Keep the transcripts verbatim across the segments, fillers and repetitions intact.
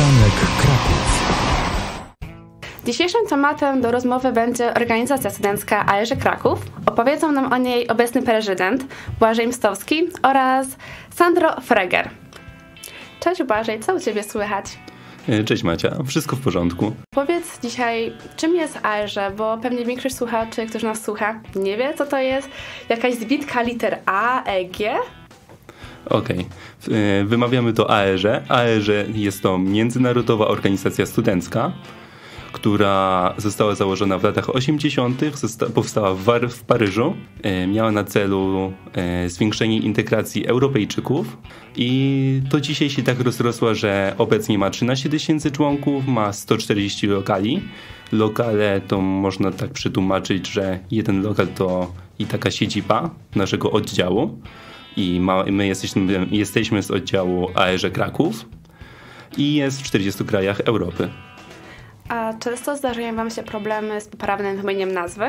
Przystanek Kraków. Dzisiejszym tematem do rozmowy będzie organizacja studencka A E Ż Kraków. Opowiedzą nam o niej obecny prezydent Błażej Mstowski oraz Sandro Freger. Cześć Błażej, co u Ciebie słychać? Cześć Macia, wszystko w porządku. Powiedz dzisiaj, czym jest A E Ż, bo pewnie większość słuchaczy, którzy nas słucha, nie wie, co to jest. Jakaś zbitka liter A, E, G? Okej, okay. Wymawiamy to A E Ż. A E Ż jest to międzynarodowa organizacja studencka, która została założona w latach osiemdziesiątych, powstała w, War- w Paryżu, e, miała na celu e, zwiększenie integracji Europejczyków i to dzisiaj się tak rozrosła, że obecnie ma trzynaście tysięcy członków, ma sto czterdzieści lokali. Lokale to można tak przetłumaczyć, że jeden lokal to i taka siedziba naszego oddziału i ma, my jesteśmy, jesteśmy z oddziału A E Ż Kraków i jest w czterdziestu krajach Europy. A często zdarzają Wam się problemy z poprawnym wymienieniem nazwy?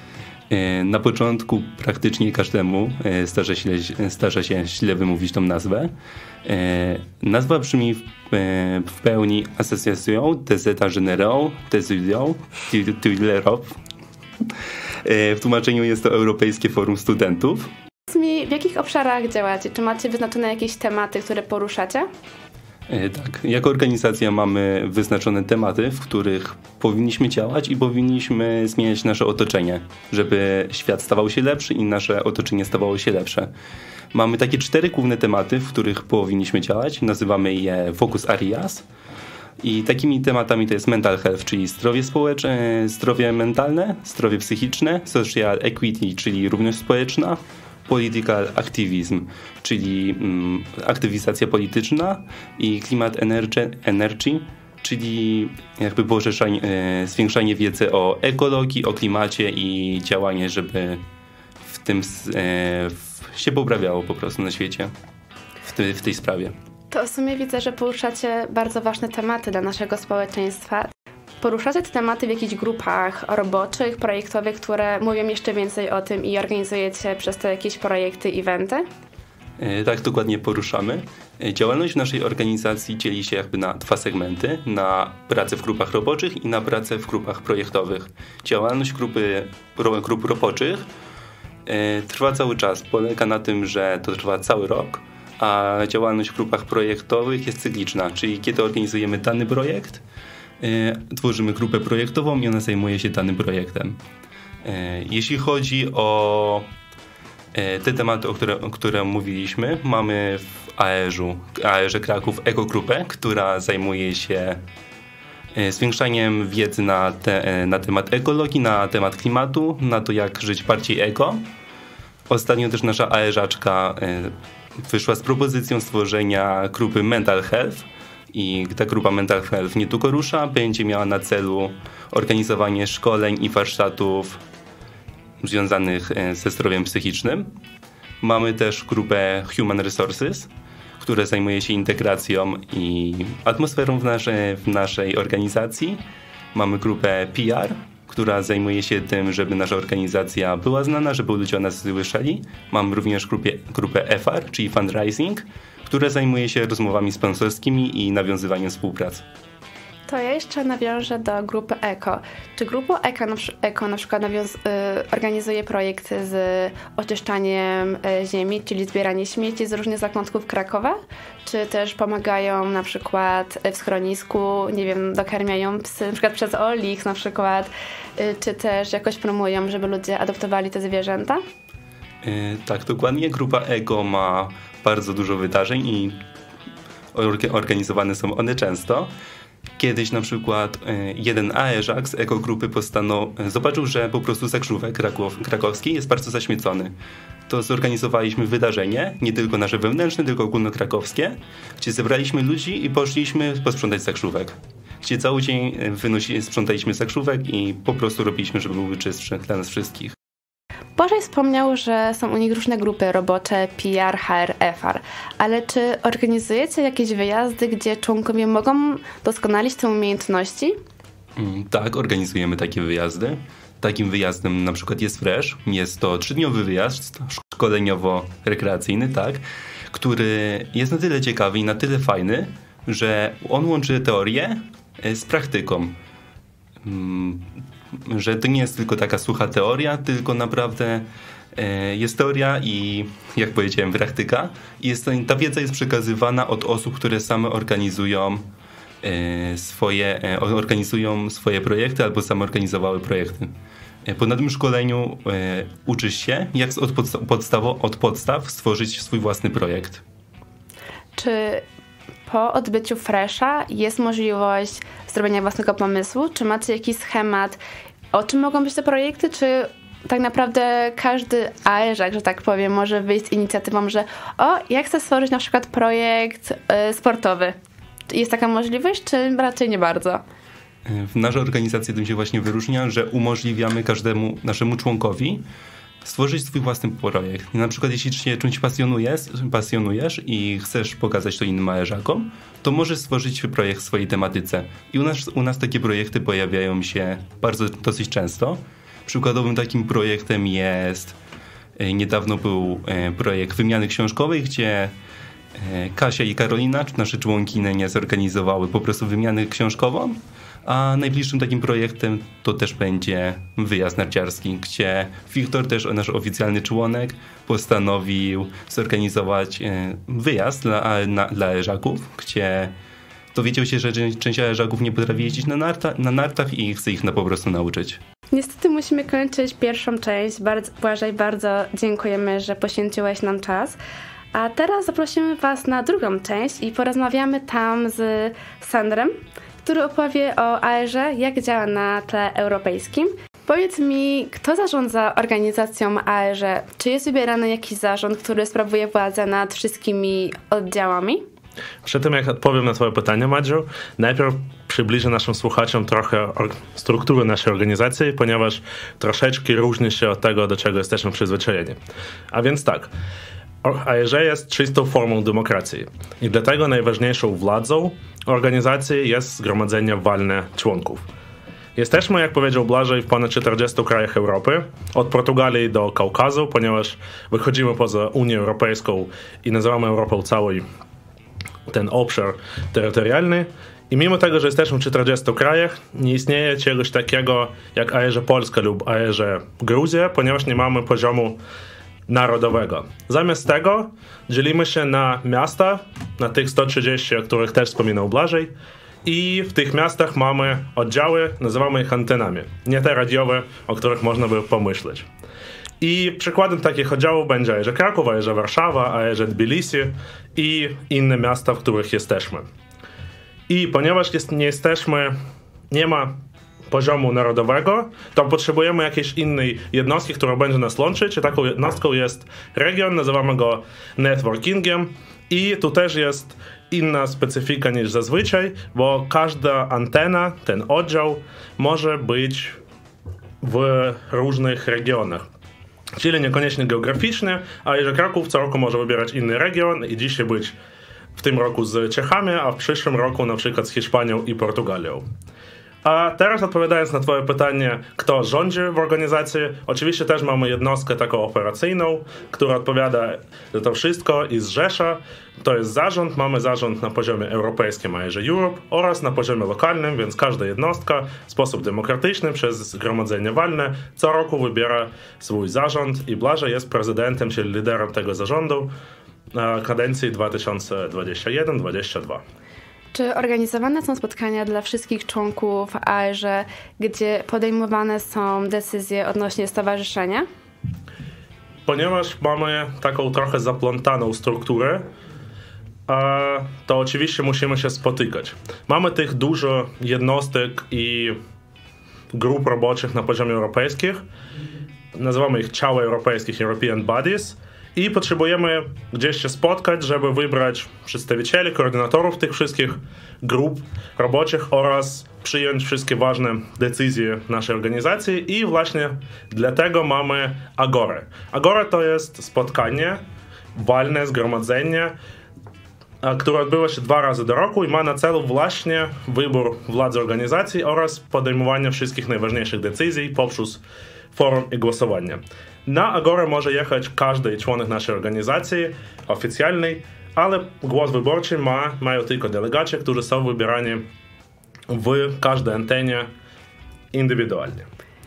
Na początku praktycznie każdemu zdarza się, zdarza się źle wymówić tą nazwę. Nazwa brzmi w, w pełni Association des États Généraux des Unions de l'Europe. W tłumaczeniu jest to Europejskie Forum Studentów. Powiedz mi, w jakich obszarach działacie? Czy macie wyznaczone jakieś tematy, które poruszacie? Tak, jako organizacja mamy wyznaczone tematy, w których powinniśmy działać i powinniśmy zmieniać nasze otoczenie, żeby świat stawał się lepszy i nasze otoczenie stawało się lepsze. Mamy takie cztery główne tematy, w których powinniśmy działać. Nazywamy je Focus Areas i takimi tematami to jest mental health, czyli zdrowie społeczne, zdrowie mentalne, zdrowie psychiczne, social equity, czyli równość społeczna, political activism, czyli mm, aktywizacja polityczna i climate energy, energy czyli jakby poszerzanie, e, zwiększanie wiedzy o ekologii, o klimacie i działanie, żeby w tym e, w, się poprawiało po prostu na świecie w, ty, w tej sprawie. To w sumie widzę, że poruszacie bardzo ważne tematy dla naszego społeczeństwa. Poruszacie te tematy w jakichś grupach roboczych, projektowych, które mówią jeszcze więcej o tym i organizujecie przez to jakieś projekty, eventy? Tak, dokładnie poruszamy. Działalność w naszej organizacji dzieli się jakby na dwa segmenty, na pracę w grupach roboczych i na pracę w grupach projektowych. Działalność grupy, grup roboczych trwa cały czas, polega na tym, że to trwa cały rok, a działalność w grupach projektowych jest cykliczna, czyli kiedy organizujemy dany projekt, tworzymy grupę projektową i ona zajmuje się danym projektem. Jeśli chodzi o te tematy, o które, o które mówiliśmy, mamy w A E Ż A E Ż Kraków ekogrupę, która zajmuje się zwiększaniem wiedzy na, te, na temat ekologii, na temat klimatu, na to jak żyć bardziej eko. Ostatnio też nasza A E Żaczka wyszła z propozycją stworzenia grupy Mental Health, i ta grupa Mental Health nie tylko rusza, będzie miała na celu organizowanie szkoleń i warsztatów związanych ze zdrowiem psychicznym. Mamy też grupę Human Resources, która zajmuje się integracją i atmosferą w, nasze, w naszej organizacji. Mamy grupę P R, która zajmuje się tym, żeby nasza organizacja była znana, żeby ludzie o nas słyszeli. Mamy również grupę, grupę F R, czyli Fundraising, które zajmuje się rozmowami sponsorskimi i nawiązywaniem współpracy. To ja jeszcze nawiążę do grupy Eko. Czy grupa Eko na, Eko na przykład nawiąz, y, organizuje projekty z oczyszczaniem y, ziemi, czyli zbieranie śmieci z różnych zakątków Krakowa? Czy też pomagają na przykład w schronisku, nie wiem, dokarmiają psy, na przykład przez Olix na przykład, y, czy też jakoś promują, żeby ludzie adoptowali te zwierzęta? Yy, tak, dokładnie. Grupa Eko ma bardzo dużo wydarzeń i organizowane są one często. Kiedyś na przykład jeden A E Żak z ekogrupy postanowił, zobaczył, że po prostu Zakrzówek Kraków, krakowski jest bardzo zaśmiecony. To zorganizowaliśmy wydarzenie, nie tylko nasze wewnętrzne, tylko ogólnokrakowskie, gdzie zebraliśmy ludzi i poszliśmy posprzątać Zakrzówek. Gdzie cały dzień wynosi, sprzątaliśmy Zakrzówek i po prostu robiliśmy, żeby był czystszy dla nas wszystkich. Błażej wspomniał, że są u nich różne grupy robocze, P R, H R, F R, ale czy organizujecie jakieś wyjazdy, gdzie członkowie mogą doskonalić te umiejętności? Mm, tak, organizujemy takie wyjazdy. Takim wyjazdem na przykład jest Fresh. Jest to trzydniowy wyjazd szkoleniowo-rekreacyjny, tak, który jest na tyle ciekawy i na tyle fajny, że on łączy teorię z praktyką. Że to nie jest tylko taka sucha teoria, tylko naprawdę jest teoria i, jak powiedziałem, praktyka. I jest, ta wiedza jest przekazywana od osób, które same organizują swoje, organizują swoje projekty albo same organizowały projekty. Po na tym szkoleniu uczysz się, jak od, podstaw, od podstaw stworzyć swój własny projekt. Czy po odbyciu Fresha jest możliwość zrobienia własnego pomysłu? Czy macie jakiś schemat, o czym mogą być te projekty? Czy tak naprawdę każdy aerzak, że tak powiem, może wyjść z inicjatywą, że o, ja chcę stworzyć na przykład projekt y, sportowy. Jest taka możliwość, czy raczej nie bardzo? Nasza organizacja tym się właśnie wyróżnia, że umożliwiamy każdemu naszemu członkowi stworzyć swój własny projekt. Na przykład jeśli się czymś pasjonujesz, pasjonujesz i chcesz pokazać to innym aerzakom, to możesz stworzyć projekt w swojej tematyce. I u nas, u nas takie projekty pojawiają się bardzo, dosyć często. Przykładowym takim projektem jest, niedawno był projekt wymiany książkowej, gdzie Kasia i Karolina, nasze członkini, zorganizowały po prostu wymianę książkową, a najbliższym takim projektem to też będzie wyjazd narciarski, gdzie Wiktor, też nasz oficjalny członek, postanowił zorganizować wyjazd dla, na, dla aerzaków, gdzie dowiedział się, że część aerzaków nie potrafi jeździć na, narta, na nartach i chce ich na po prostu nauczyć. Niestety musimy kończyć pierwszą część. Bardzo, Błażej, bardzo dziękujemy, że poświęciłeś nam czas. A teraz zaprosimy Was na drugą część i porozmawiamy tam z Sandrem, który opowie o A E R-ze, jak działa na tle europejskim. Powiedz mi, kto zarządza organizacją A E R-ze? Czy jest wybierany jakiś zarząd, który sprawuje władzę nad wszystkimi oddziałami? Przed tym, jak odpowiem na Twoje pytanie, Madziu, najpierw przybliżę naszym słuchaczom trochę strukturę naszej organizacji, ponieważ troszeczkę różni się od tego, do czego jesteśmy przyzwyczajeni. A więc tak, A E R jest czystą formą demokracji i dlatego najważniejszą władzą organizacji jest zgromadzenie walne członków. Jesteśmy, jak powiedział Błażej, w ponad czterdziestu krajach Europy, od Portugalii do Kaukazu, ponieważ wychodzimy poza Unię Europejską i nazywamy Europą cały ten obszar terytorialny. I mimo tego, że jesteśmy w czterdziestu krajach, nie istnieje czegoś takiego jak A E R Polska lub A E R Gruzja, ponieważ nie mamy poziomu narodowego. Zamiast tego dzielimy się na miasta, na tych sto trzydzieści, o których też wspominał Błażej, i w tych miastach mamy oddziały, nazywamy ich antenami, nie te radiowe, o których można by pomyśleć. I przykładem takich oddziałów będzie A E R Kraków, A E R Warszawa, A E R Tbilisi i inne miasta, w których jesteśmy. I ponieważ jest, nie jesteśmy, nie ma poziomu narodowego, to potrzebujemy jakiejś innej jednostki, która będzie nas łączyć, i taką jednostką jest region, nazywamy go networkingiem, i tu też jest inna specyfika niż zazwyczaj, bo każda antena, ten oddział może być w różnych regionach. Czyli niekoniecznie geograficznie, a jeżeli Kraków co roku może wybierać inny region i dzisiaj być w tym roku z Czechami, a w przyszłym roku na przykład z Hiszpanią i Portugalią. A teraz odpowiadając na Twoje pytanie, kto rządzi w organizacji, oczywiście też mamy jednostkę taką operacyjną, która odpowiada za to wszystko i zrzesza. To jest zarząd, mamy zarząd na poziomie europejskim A E R Europe oraz na poziomie lokalnym, więc każda jednostka w sposób demokratyczny przez zgromadzenie walne co roku wybiera swój zarząd i Błażej jest prezydentem, czyli liderem tego zarządu na kadencji dwa tysiące dwudziestej pierwszej do dwudziestego drugiego. Czy organizowane są spotkania dla wszystkich członków A E R, gdzie podejmowane są decyzje odnośnie stowarzyszenia? Ponieważ mamy taką trochę zaplątaną strukturę, to oczywiście musimy się spotykać. Mamy tych dużo jednostek i grup roboczych na poziomie europejskich. Nazywamy ich ciała europejskich, European Bodies. I potrzebujemy gdzieś się spotkać, żeby wybrać przedstawicieli, koordynatorów tych wszystkich grup roboczych oraz przyjąć wszystkie ważne decyzje naszej organizacji i właśnie dlatego mamy Agorę. Agora to jest spotkanie, walne zgromadzenie, które odbywa się dwa razy do roku i ma na celu właśnie wybór władzy organizacji oraz podejmowanie wszystkich najważniejszych decyzji poprzez forum i głosowanie. Na Agorę może jechać każdy członek naszej organizacji oficjalnej, ale głos wyborczy ma, mają tylko delegaci, którzy są wybierani w każdej antenie indywidualnie.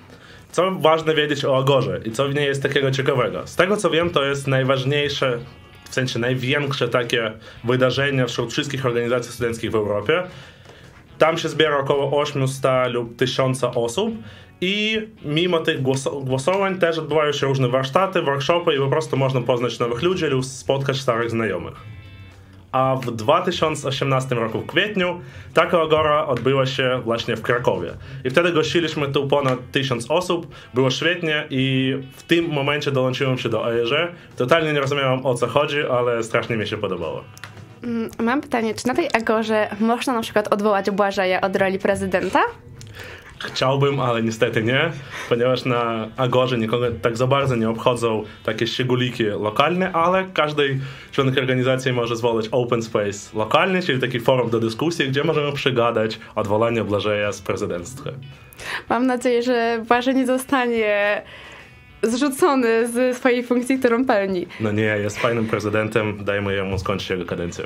Co ważne wiedzieć o Agorze i co w niej jest takiego ciekawego? Z tego co wiem, to jest najważniejsze, w sensie największe takie wydarzenie wśród wszystkich organizacji studenckich w Europie. Tam się zbiera około osiemset lub tysiąc osób i mimo tych głos- głosowań też odbywają się różne warsztaty, workshopy i po prostu można poznać nowych ludzi lub spotkać starych znajomych. A w dwa tysiące osiemnastym roku w kwietniu taka Agora odbyła się właśnie w Krakowie. I wtedy gościliśmy tu ponad tysiąc osób, było świetnie i w tym momencie dołączyłem się do A E Ż. Totalnie nie rozumiałem, o co chodzi, ale strasznie mi się podobało. Mam pytanie, czy na tej Agorze można na przykład odwołać Błażeja od roli prezydenta? Chciałbym, ale niestety nie, ponieważ na Agorze nikogo tak za bardzo nie obchodzą takie szczególiki lokalne, ale każdej członek organizacji może zwołać open space lokalny, czyli taki forum do dyskusji, gdzie możemy przygadać odwołanie Błażeja z prezydentstwa. Mam nadzieję, że Błażej nie zostanie zrzucony z swojej funkcji, którą pełni. No nie, jest fajnym prezydentem, dajmy jemu skończyć jego kadencję.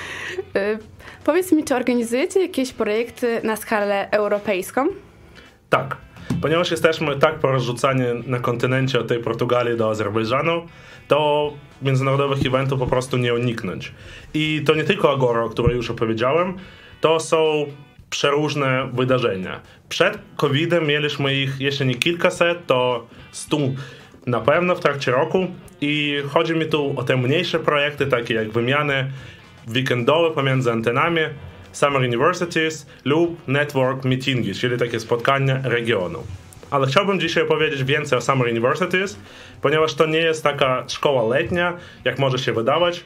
Y, powiedz mi, czy organizujecie jakieś projekty na skalę europejską? Tak, ponieważ jesteśmy tak porozrzucani na kontynencie od tej Portugalii do Azerbejdżanu, to międzynarodowych eventów po prostu nie uniknąć. I to nie tylko Agora, o której już opowiedziałem, to są przeróżne wydarzenia. Przed kowidem mieliśmy ich, jeśli nie kilkaset, to stu na pewno w trakcie roku i chodzi mi tu o te mniejsze projekty, takie jak wymiany weekendowe pomiędzy antenami, Summer Universities lub Network Meetingi, czyli takie spotkania regionu. Ale chciałbym dzisiaj opowiedzieć więcej o Summer Universities, ponieważ to nie jest taka szkoła letnia, jak może się wydawać.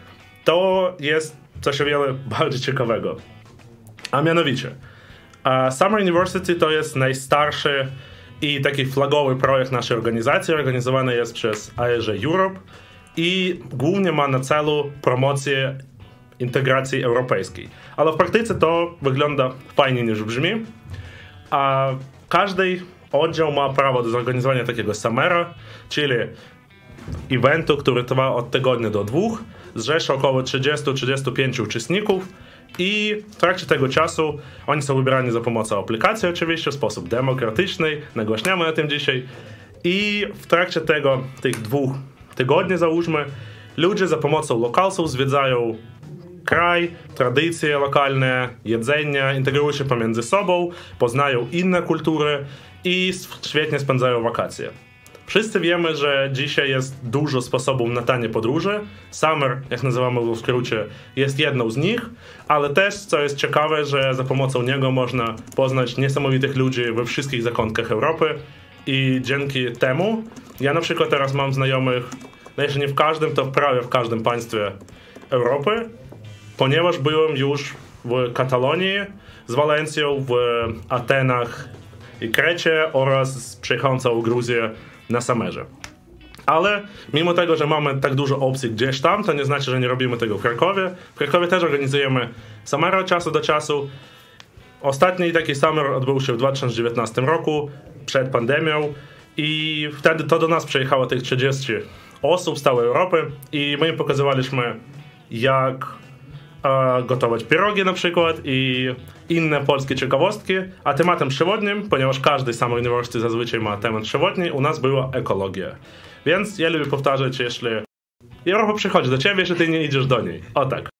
To jest coś o wiele bardziej ciekawego. A mianowicie, Summer University to jest najstarszy i taki flagowy projekt naszej organizacji. Organizowany jest przez A E Ż Europe i głównie ma na celu promocję integracji europejskiej. Ale w praktyce to wygląda fajniej niż brzmi. A każdy oddział ma prawo do zorganizowania takiego summera, czyli eventu, który trwa od tygodnia do dwóch, zrzesza około trzydzieści do trzydziestu pięciu uczestników i w trakcie tego czasu oni są wybierani za pomocą aplikacji oczywiście, w sposób demokratyczny, nagłaśniamy o tym dzisiaj i w trakcie tego, tych dwóch tygodni załóżmy, ludzie za pomocą lokalsów zwiedzają kraj, tradycje lokalne, jedzenie, integrują się pomiędzy sobą, poznają inne kultury i świetnie spędzają wakacje. Wszyscy wiemy, że dzisiaj jest dużo sposobów na tanie podróże. Summer, jak nazywamy go w skrócie, jest jedną z nich, ale też, co jest ciekawe, że za pomocą niego można poznać niesamowitych ludzi we wszystkich zakątkach Europy i dzięki temu ja na przykład teraz mam znajomych, no jeśli nie w każdym, to prawie w każdym państwie Europy, ponieważ byłem już w Katalonii z Walencją, w Atenach i Krecie oraz przyjechałem całą Gruzję na Summerze. Ale mimo tego, że mamy tak dużo opcji gdzieś tam, to nie znaczy, że nie robimy tego w Krakowie. W Krakowie też organizujemy Summera od czasu do czasu. Ostatni taki Summer odbył się w dwa tysiące dziewiętnastym roku, przed pandemią i wtedy to do nas przyjechało tych trzydzieści osób z całej Europy i my im pokazywaliśmy, jak e, gotować pierogi na przykład i inne polskie ciekawostki, a tematem przewodnim, ponieważ każdy Summer University zazwyczaj ma temat przewodni, u nas była ekologia. Więc ja lubię powtarzać, jeśli Europa przychodzi do ciebie, że ty nie idziesz do niej. O tak.